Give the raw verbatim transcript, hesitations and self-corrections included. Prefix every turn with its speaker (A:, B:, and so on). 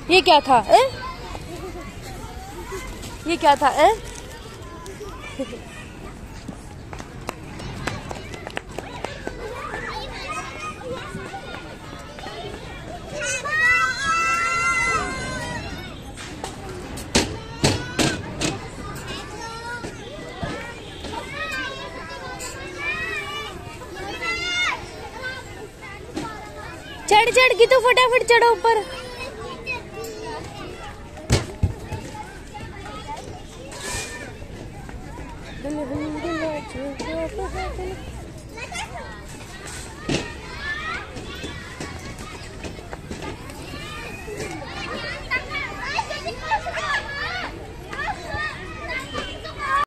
A: ये क्या था ए? ये क्या था ए? चढ़ चढ़ की तो फटाफट चढ़ो ऊपर।